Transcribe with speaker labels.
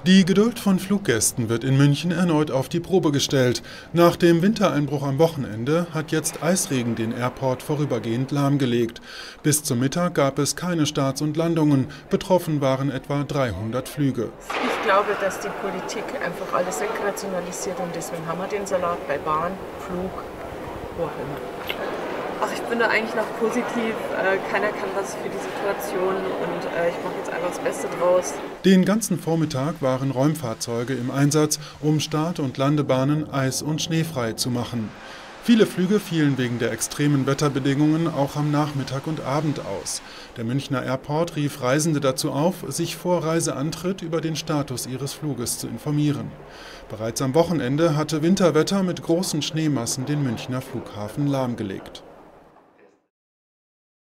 Speaker 1: Die Geduld von Fluggästen wird in München erneut auf die Probe gestellt. Nach dem Wintereinbruch am Wochenende hat jetzt Eisregen den Airport vorübergehend lahmgelegt. Bis zum Mittag gab es keine Starts und Landungen. Betroffen waren etwa 300 Flüge.
Speaker 2: Ich glaube, dass die Politik einfach alles wegrationalisiert und deswegen haben wir den Salat bei Bahn, Flug, wo auch immer.
Speaker 3: Ach, ich bin da eigentlich noch positiv. Keiner kann was für die Situation und ich mache jetzt einfach das Beste draus.
Speaker 1: Den ganzen Vormittag waren Räumfahrzeuge im Einsatz, um Start- und Landebahnen eis- und schneefrei zu machen. Viele Flüge fielen wegen der extremen Wetterbedingungen auch am Nachmittag und Abend aus. Der Münchner Airport rief Reisende dazu auf, sich vor Reiseantritt über den Status ihres Fluges zu informieren. Bereits am Wochenende hatte Winterwetter mit großen Schneemassen den Münchner Flughafen lahmgelegt.